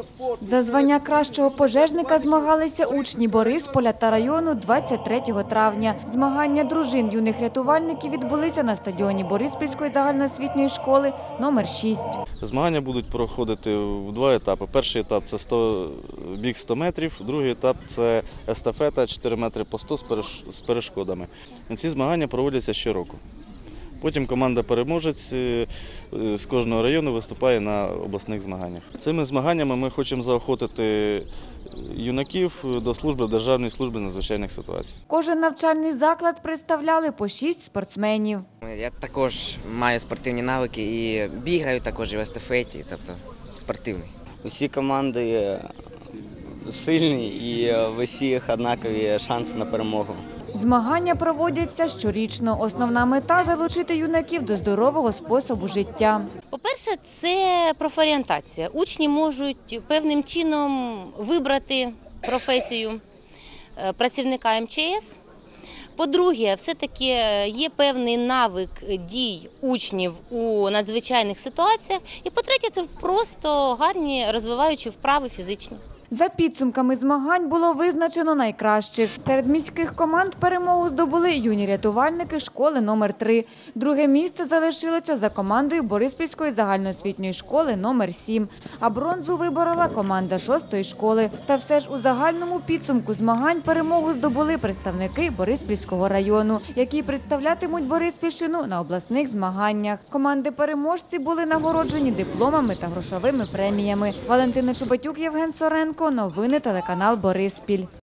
За звання кращого пожежника змагалися учні Борисполя та району 23 травня. Змагання дружин юних рятувальників відбулися на стадіоні Бориспільської загальноосвітньої школи номер 6. Змагання будуть проходити в два етапи. Перший етап – це біг 100 метрів, другий етап – це естафета 4 метри по 100 з перешкодами. Ці змагання проводяться щороку. Потім команда-переможець з кожного району виступає на обласних змаганнях. Цими змаганнями ми хочемо заохотити юнаків до служби в Державній службі з надзвичайних ситуацій. Кожен навчальний заклад представляли по 6 спортсменів. Я також маю спортивні навики і бігаю також і в естафеті, тобто спортивний. Усі команди сильні і в усіх однакові шанси на перемогу. Змагання проводяться щорічно. Основна мета – залучити юнаків до здорового способу життя. По-перше, це профорієнтація. Учні можуть певним чином вибрати професію працівника МЧС. По-друге, все-таки є певний навик дій учнів у надзвичайних ситуаціях. І по-третє, це просто гарні розвиваючі вправи фізичні. За підсумками змагань було визначено найкращих. Серед міських команд перемогу здобули юні рятувальники школи номер 3. Друге місце залишилося за командою Бориспільської загальноосвітньої школи номер 7. А бронзу виборола команда 6-ї школи. Та все ж у загальному підсумку змагань перемогу здобули представники Бориспільського району, які представлятимуть Бориспільщину на обласних змаганнях. Команди-переможці були нагороджені дипломами та грошовими преміями. Валентина Чубатюк, Євген Соренко. Новини телеканал Бориспіль.